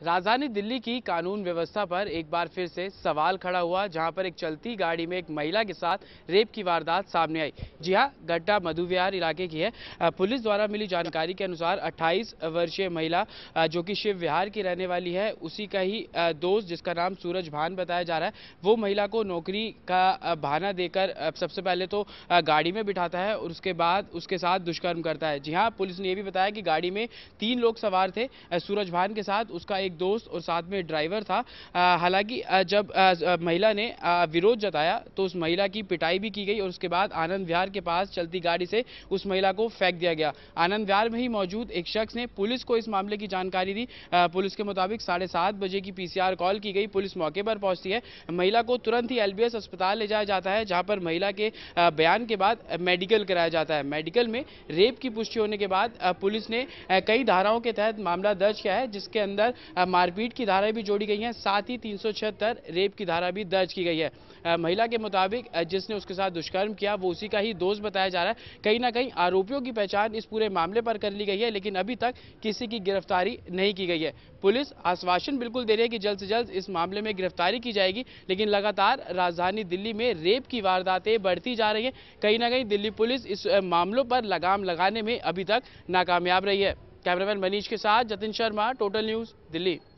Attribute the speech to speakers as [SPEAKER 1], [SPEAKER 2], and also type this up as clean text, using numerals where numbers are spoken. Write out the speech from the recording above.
[SPEAKER 1] राजधानी दिल्ली की कानून व्यवस्था पर एक बार फिर से सवाल खड़ा हुआ, जहां पर एक चलती गाड़ी में एक महिला के साथ रेप की वारदात सामने आई। जी हां, घटना मधु विहार इलाके की है। पुलिस द्वारा मिली जानकारी के अनुसार 28 वर्षीय महिला जो कि शिव विहार की रहने वाली है, उसी का ही दोस्त जिसका नाम सूरज भान बताया जा रहा है, वो महिला को नौकरी का बहाना देकर सबसे पहले तो गाड़ी में बिठाता है और उसके बाद उसके साथ दुष्कर्म करता है। जी हाँ, पुलिस ने यह भी बताया कि गाड़ी में 3 लोग सवार थे, सूरज भान के साथ उसका एक दोस्त और साथ में ड्राइवर था। हालांकि जब महिला ने विरोध जताया तो उस महिला की पिटाई भी की गई और उसके बाद आनंद विहार के पास चलती गाड़ी से उस महिला को फेंक दिया गया। आनंद विहार में ही मौजूद एक शख्स ने पुलिस को इस मामले की जानकारी दी। पुलिस के मुताबिक 7:30 बजे की पीसीआर कॉल की गई। पुलिस मौके पर पहुंचती है। महिला को तुरंत ही एलबीएस अस्पताल ले जाया जाता है, जहां पर महिला के बयान के बाद मेडिकल कराया जाता है। मेडिकल में रेप की पुष्टि होने के बाद पुलिस ने कई धाराओं के तहत मामला दर्ज किया है, जिसके अंदर मारपीट की धाराएं भी जोड़ी गई हैं, साथ ही 376 रेप की धारा भी दर्ज की गई है। महिला के मुताबिक जिसने उसके साथ दुष्कर्म किया वो उसी का ही दोस्त बताया जा रहा है। कहीं ना कहीं आरोपियों की पहचान इस पूरे मामले पर कर ली गई है, लेकिन अभी तक किसी की गिरफ्तारी नहीं की गई है। पुलिस आश्वासन बिल्कुल दे रही है कि जल्द से जल्द इस मामले में गिरफ्तारी की जाएगी, लेकिन लगातार राजधानी दिल्ली में रेप की वारदातें बढ़ती जा रही हैं। कहीं ना कहीं दिल्ली पुलिस इस मामलों पर लगाम लगाने में अभी तक नाकामयाब रही है। कैमरामैन मनीष के साथ जतिन शर्मा, टोटल न्यूज़, दिल्ली।